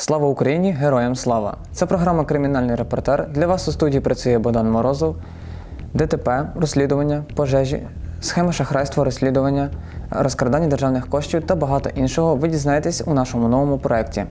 Слава Україні! Героям слава! Це програма «Кримінальний репортер». Для вас у студії працює Богдан Морозов. ДТП, розслідування, пожежі, схеми шахрайства, розслідування, розкрадання державних коштів та багато іншого ви дізнаєтесь у нашому новому проєкті.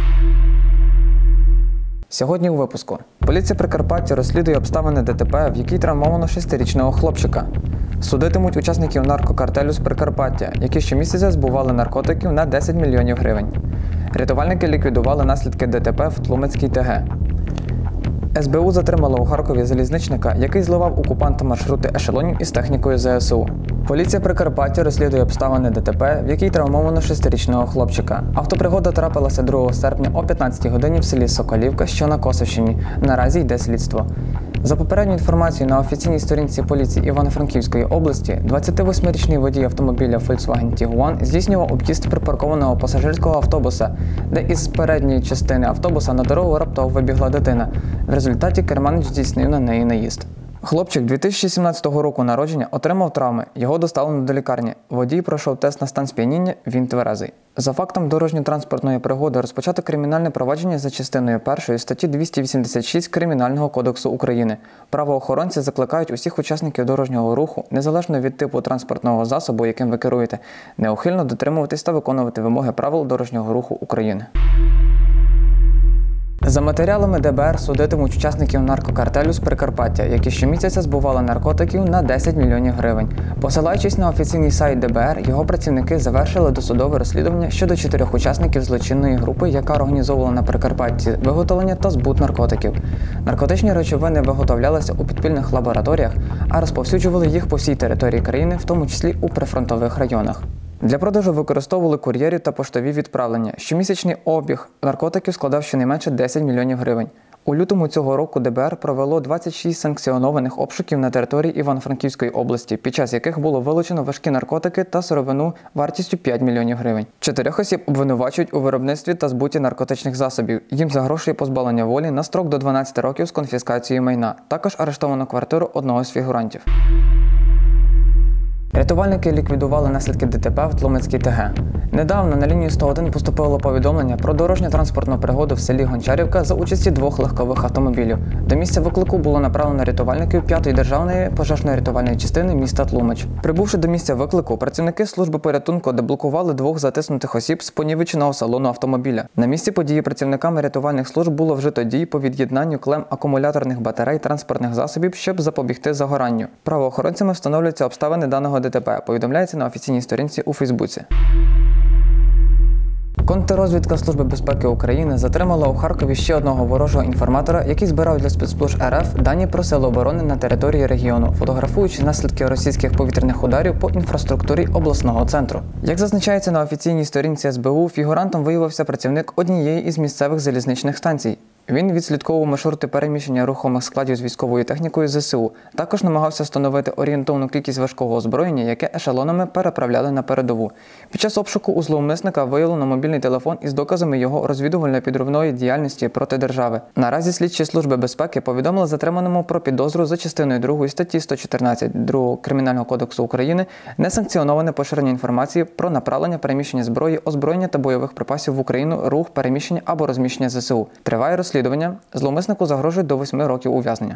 Сьогодні у випуску. Поліція Прикарпаття розслідує обставини ДТП, в якій травмовано 6-річного хлопчика. Судитимуть учасників наркокартелю з Прикарпаття, які щомісяця збували наркотиків на 10 мільйонів гривень. Рятувальники ліквідували наслідки ДТП в Тлумацькій ТГ. СБУ затримала у Харкові залізничника, який зливав окупантам маршрути ешелонів із технікою ЗСУ. Поліція Прикарпаття розслідує обставини ДТП, в якій травмовано 6-річного хлопчика. Автопригода трапилася 2 серпня о 15 годині в селі Соколівка, що на Косівщині. Наразі йде слідство. За попередньою інформацією на офіційній сторінці поліції Івано-Франківської області, 28-річний водій автомобіля Volkswagen Tiguan здійснював об'їзд припаркованого пасажирського автобуса, де із передньої частини автобуса на дорогу раптово вибігла дитина. В результаті керманич здійснив на неї наїзд. Хлопчик 2017 року народження отримав травми, його доставлено до лікарні. Водій пройшов тест на стан сп'яніння, він тверезий. За фактом дорожньо-транспортної пригоди розпочато кримінальне провадження за частиною 1 статті 286 Кримінального кодексу України. Правоохоронці закликають усіх учасників дорожнього руху, незалежно від типу транспортного засобу, яким ви керуєте, неухильно дотримуватись та виконувати вимоги правил дорожнього руху України. За матеріалами ДБР судитимуть учасників наркокартелю з Прикарпаття, які щомісяця збували наркотиків на 10 мільйонів гривень. Посилаючись на офіційний сайт ДБР, його працівники завершили досудове розслідування щодо 4 учасників злочинної групи, яка організовувала на Прикарпатті виготовлення та збут наркотиків. Наркотичні речовини виготовлялися у підпільних лабораторіях, а розповсюджували їх по всій території країни, в тому числі у прифронтових районах. Для продажу використовували кур'єрів та поштові відправлення. Щомісячний обіг наркотиків складав щонайменше 10 мільйонів гривень. У лютому цього року ДБР провело 26 санкціонованих обшуків на території Івано-Франківської області, під час яких було вилучено важкі наркотики та сировину вартістю 5 мільйонів гривень. 4 осіб обвинувачують у виробництві та збуті наркотичних засобів. Їм загрожує позбавлення волі на строк до 12 років з конфіскацією майна. Також арештовано квартиру одного з фігурантів. Рятувальники ліквідували наслідки ДТП в Тлумацькій ТГ. Недавно на лінію 101 поступило повідомлення про дорожньо-транспортну пригоду в селі Гончарівка за участі 2 легкових автомобілів. До місця виклику було направлено рятувальників 5-ї державної пожежно-рятувальної частини міста Тлумач. Прибувши до місця виклику, працівники служби порятунку деблокували 2 затиснутих осіб з понівеченого салону автомобіля. На місці події працівниками рятувальних служб було вжито дій по від'єднанню клем акумуляторних батарей транспортних засобів, щоб запобігти загоранню. Правоохоронцями встановлюються обставини даного ДТП, повідомляється на офіційній сторінці у Фейсбуці. Контррозвідка Служби безпеки України затримала у Харкові ще одного ворожого інформатора, який збирав для спецслужб РФ дані про сили оборони на території регіону, фотографуючи наслідки російських повітряних ударів по інфраструктурі обласного центру. Як зазначається на офіційній сторінці СБУ, фігурантом виявився працівник однієї із місцевих залізничних станцій. Він відслідковував маршрути переміщення рухомих складів з військовою технікою ЗСУ. Також намагався встановити орієнтовну кількість важкого озброєння, яке ешелонами переправляли на передову. Під час обшуку у зловмисника виявлено мобільний телефон із доказами його розвідувально-підривної діяльності проти держави. Наразі слідчі Служби безпеки повідомили затриманому про підозру за частиною 2 статті 114 2 Кримінального кодексу України несанкціоноване поширення інформації про направлення переміщення зброї, озброєння та бойових припасів в Україну, рух, переміщення або розміщення ЗСУ. Триває розслідування. Зловмиснику загрожують до 8 років ув'язнення.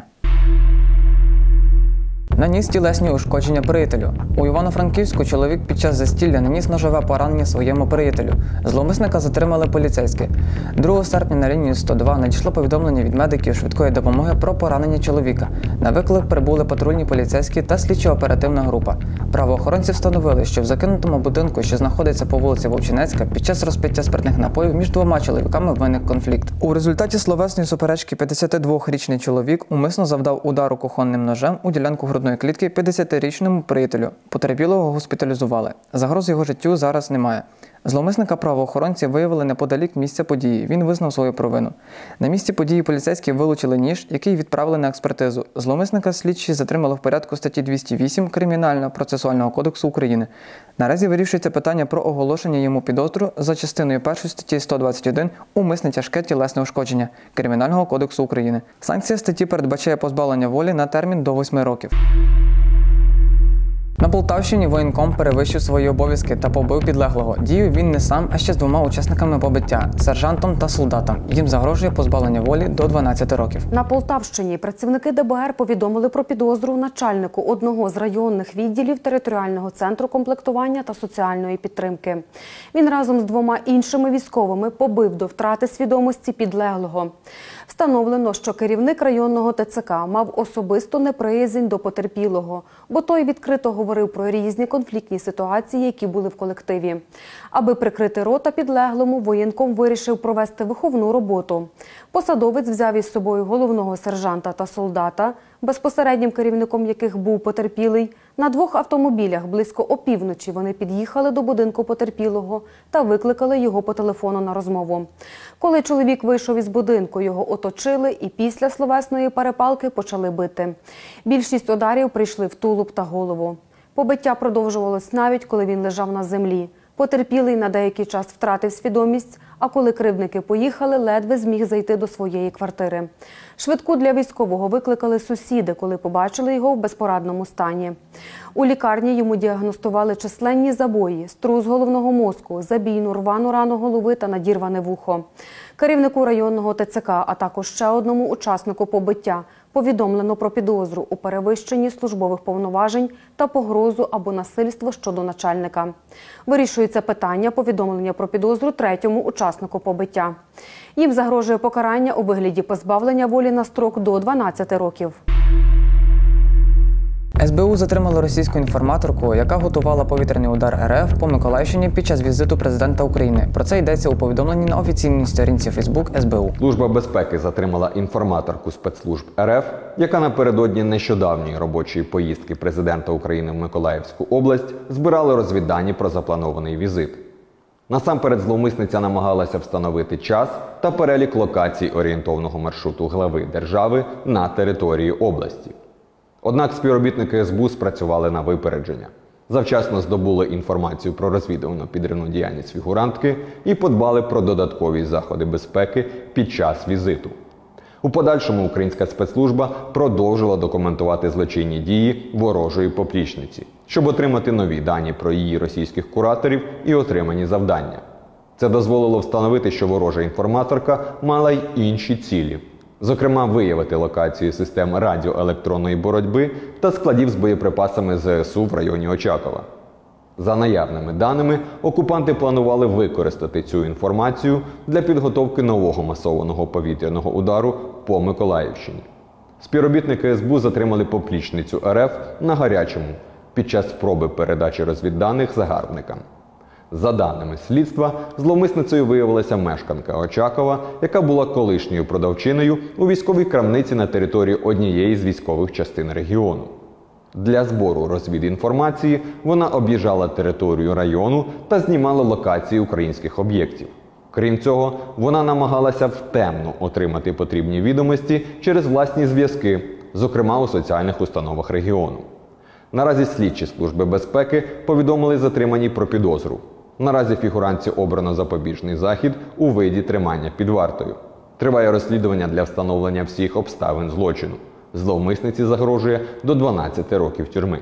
Наніс тілесні ушкодження приятелю. У Івано-Франківську чоловік під час застілля наніс ножове поранення своєму приятелю. Зловмисника затримали поліцейські. 2 серпня на лінію 102 надійшло повідомлення від медиків швидкої допомоги про поранення чоловіка. На виклик прибули патрульні поліцейські та слідчо-оперативна група. Правоохоронці встановили, що в закинутому будинку, що знаходиться по вулиці Вовчинецька, під час розпиття спиртних напоїв між 2 чоловіками виник конфлікт. У результаті словесної суперечки 52-річний чоловік умисно завдав удару кухонним ножем у ділянку грудної клітки 50-річному приятелю. Потерпілого госпіталізували. Загроз його життю зараз немає. Зловмисника правоохоронці виявили неподалік місця події. Він визнав свою провину. На місці події поліцейські вилучили ніж, який відправили на експертизу. Зловмисника слідчі затримали в порядку статті 208 Кримінального процесуального кодексу України. Наразі вирішується питання про оголошення йому підозру за частиною 1 статті 121 «Умисне тяжке тілесне ушкодження» Кримінального кодексу України. Санкція статті передбачає позбавлення волі на термін до 8 років. На Полтавщині воєнком перевищив свої обов'язки та побив підлеглого. Діяв він не сам, а ще з двома учасниками побиття – сержантом та солдатом. Їм загрожує позбавлення волі до 12 років. На Полтавщині працівники ДБР повідомили про підозру начальнику одного з районних відділів територіального центру комплектування та соціальної підтримки. Він разом з двома іншими військовими побив до втрати свідомості підлеглого. Встановлено, що керівник районного ТЦК мав особисту неприязнь до потерпілого, бо той відкрито говорив про різні конфліктні ситуації, які були в колективі. Аби прикрити рота підлеглому, воєнком вирішив провести виховну роботу. Посадовець взяв із собою головного сержанта та солдата, безпосереднім керівником яких був потерпілий. На двох автомобілях близько опівночі вони під'їхали до будинку потерпілого та викликали його по телефону на розмову. Коли чоловік вийшов із будинку, його оточили і після словесної перепалки почали бити. Більшість ударів прийшли в тулуб та голову. Побиття продовжувалось навіть, коли він лежав на землі. Потерпілий на деякий час втратив свідомість, а коли кривдники поїхали, ледве зміг зайти до своєї квартири. Швидку для військового викликали сусіди, коли побачили його в безпорадному стані. У лікарні йому діагностували численні забої, струс головного мозку, забійну рвану рану голови та надірване вухо. Керівнику районного ТЦК, а також ще одному учаснику побиття повідомлено про підозру у перевищенні службових повноважень та погрозу або насильство щодо начальника. Вирішується питання повідомлення про підозру третьому учаснику побиття. Їм загрожує покарання у вигляді позбавлення волі на строк до 12 років. СБУ затримало російську інформаторку, яка готувала повітряний удар РФ по Миколаївщині під час візиту президента України. Про це йдеться у повідомленні на офіційній сторінці Фейсбук СБУ. Служба безпеки затримала інформаторку спецслужб РФ, яка напередодні нещодавньої робочої поїздки президента України в Миколаївську область збирала розвіддані про запланований візит. Насамперед зловмисниця намагалася встановити час та перелік локацій орієнтовного маршруту глави держави на території області. Однак співробітники СБУ спрацювали на випередження. Завчасно здобули інформацію про розвідувальну підривну діяльність фігурантки і подбали про додаткові заходи безпеки під час візиту. У подальшому українська спецслужба продовжила документувати злочинні дії ворожої поплічниці, щоб отримати нові дані про її російських кураторів і отримані завдання. Це дозволило встановити, що ворожа інформаторка мала й інші цілі. Зокрема, виявити локацію систем радіоелектронної боротьби та складів з боєприпасами ЗСУ в районі Очакова. За наявними даними, окупанти планували використати цю інформацію для підготовки нового масованого повітряного удару по Миколаївщині. Співробітники СБУ затримали поплічницю РФ на гарячому під час спроби передачі розвідданих загарбникам. За даними слідства, зловмисницею виявилася мешканка Очакова, яка була колишньою продавчиною у військовій крамниці на території однієї з військових частин регіону. Для збору розвідінформації вона об'їжджала територію району та знімала локації українських об'єктів. Крім цього, вона намагалася втемно отримати потрібні відомості через власні зв'язки, зокрема у соціальних установах регіону. Наразі слідчі служби безпеки повідомили затриманій про підозру. Наразі фігурантці обрано запобіжний захід у виді тримання під вартою. Триває розслідування для встановлення всіх обставин злочину. Зловмисниці загрожує до 12 років тюрми.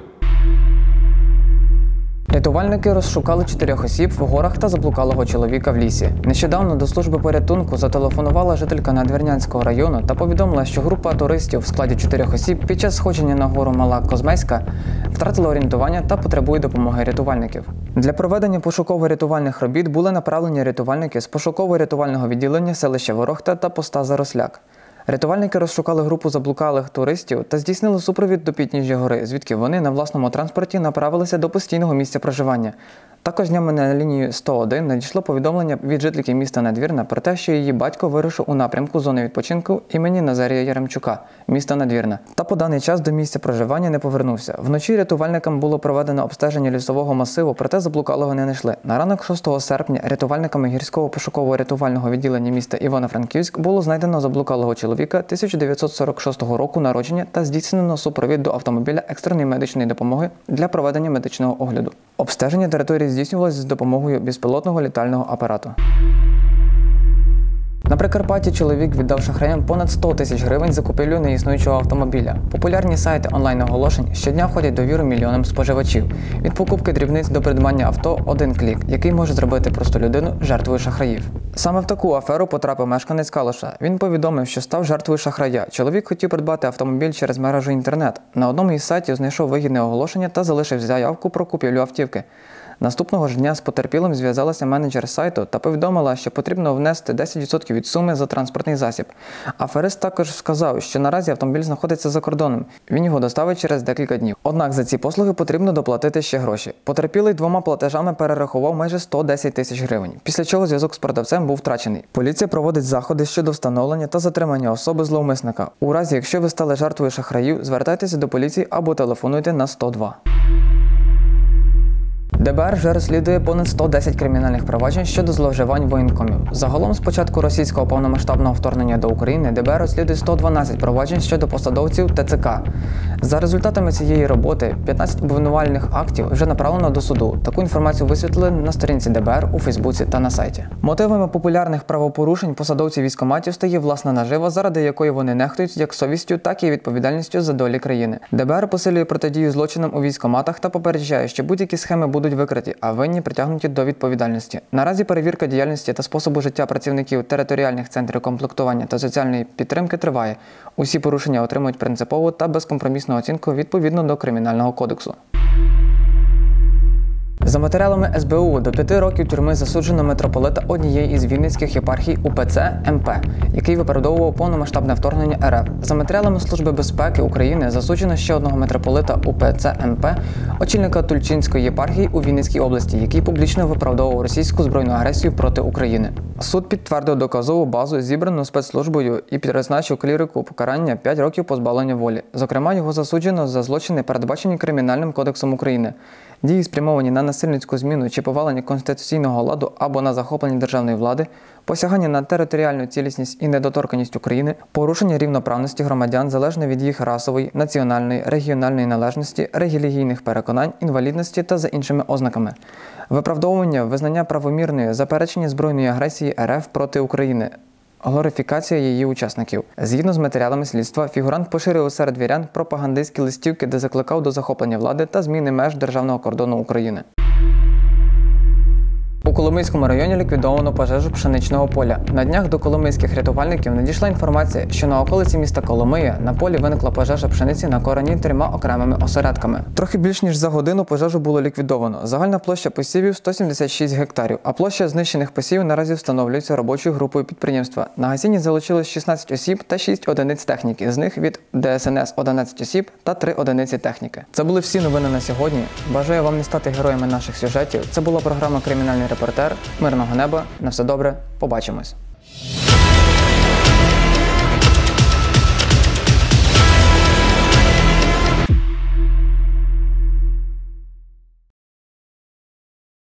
Рятувальники розшукали 4 осіб в горах та заблукалого чоловіка в лісі. Нещодавно до служби порятунку зателефонувала жителька Надвірнянського району та повідомила, що група туристів в складі 4 осіб під час сходження на гору Мала Козмеська втратила орієнтування та потребує допомоги рятувальників. Для проведення пошуково-рятувальних робіт були направлені рятувальники з пошуково-рятувального відділення селища Ворохта та поста Заросляк. Рятувальники розшукали групу заблукалих туристів та здійснили супровід до підніжжя гори, звідки вони на власному транспорті направилися до постійного місця проживання. Також днями на лінію 101 надійшло повідомлення від жительки міста Надвірна про те, що її батько вирушив у напрямку зони відпочинку імені Назарія Яремчука, міста Надвірна, та по даний час до місця проживання не повернувся. Вночі рятувальникам було проведено обстеження лісового масиву, проте заблукалого не знайшли. На ранок 6 серпня рятувальниками гірського пошуково-рятувального відділення міста Івано-Франківськ було знайдено заблукалого чоловіка 1946 року народження та здійснено супровід до автомобіля екстреної медичної допомоги для проведення медичного огляду. Обстеження території здійснювалося з допомогою безпілотного літального апарату. На Прикарпатті чоловік віддав шахраям понад 100 тисяч гривень за купівлю неіснуючого автомобіля. Популярні сайти онлайн-оголошень щодня входять в довіру мільйонам споживачів. Від покупки дрібниць до придбання авто – один клік, який може зробити просту людину жертвою шахраїв. Саме в таку аферу потрапив мешканець Калуша. Він повідомив, що став жертвою шахрая. Чоловік хотів придбати автомобіль через мережу інтернет. На одному із сайтів знайшов вигідне оголошення та залишив заявку про купівлю автівки. Наступного ж дня з потерпілим зв'язалася менеджер сайту та повідомила, що потрібно внести 10% від суми за транспортний засіб. Аферист також сказав, що наразі автомобіль знаходиться за кордоном. Він його доставить через декілька днів. Однак за ці послуги потрібно доплатити ще гроші. Потерпілий 2 платежами перерахував майже 110 тисяч гривень, після чого зв'язок з продавцем був втрачений. Поліція проводить заходи щодо встановлення та затримання особи зловмисника. У разі, якщо ви стали жертвою шахраїв, звертайтеся до поліції або телефонуйте на 102. ДБР вже розслідує понад 110 кримінальних проваджень щодо зловживань воєнкомів. Загалом з початку російського повномасштабного вторгнення до України ДБР розслідує 112 проваджень щодо посадовців ТЦК. За результатами цієї роботи 15 обвинувальних актів вже направлено до суду. Таку інформацію висвітлили на сторінці ДБР у Фейсбуці та на сайті. Мотивами популярних правопорушень посадовців військкоматів стає власна нажива, заради якої вони нехтують як совістю, так і відповідальністю за долі країни. ДБР посилює протидію злочинам у військкоматах та попереджає, що будь-які схеми будуть викриті, а винні притягнуті до відповідальності. Наразі перевірка діяльності та способу життя працівників територіальних центрів комплектування та соціальної підтримки триває. Усі порушення отримують принципову та безкомпромісну оцінку відповідно до Кримінального кодексу. За матеріалами СБУ до 5 років тюрми засуджено митрополита однієї із вінницьких єпархій УПЦ МП, який виправдовував повномасштабне вторгнення РФ. За матеріалами Служби безпеки України засуджено ще одного митрополита УПЦ МП, очільника Тульчинської єпархії у Вінницькій області, який публічно виправдовував російську збройну агресію проти України. Суд підтвердив доказову базу, зібрану спецслужбою, і призначив клірику покарання 5 років позбавлення волі. Зокрема, його засуджено за злочини, передбачені Кримінальним кодексом України. Дії, спрямовані на насильницьку зміну чи повалення конституційного ладу або на захоплення державної влади, посягання на територіальну цілісність і недоторканність України, порушення рівноправності громадян залежно від їх расової, національної, регіональної належності, релігійних переконань, інвалідності та за іншими ознаками. Виправдовування, визнання правомірної, заперечення збройної агресії РФ проти України, глорифікація її учасників. Згідно з матеріалами слідства, фігурант поширив серед вірян пропагандистські листівки, де закликав до захоплення влади та зміни меж державного кордону України. У Коломийському районі ліквідовано пожежу пшеничного поля. На днях до коломийських рятувальників надійшла інформація, що на околиці міста Коломия на полі виникла пожежа пшениці на короні 3 окремими осередками. Трохи більш ніж за годину пожежу було ліквідовано. Загальна площа посівів – 176 гектарів, а площа знищених посівів наразі встановлюється робочою групою підприємства. На гасінні залучилось 16 осіб та 6 одиниць техніки, з них від ДСНС 11 осіб та 3 одиниці техніки. Це були всі новини на сьогодні. Бажаю вам не стати героями наших сюжетів. Це була програма «Кримінальний репортер». Мирного неба. На все добре. Побачимось.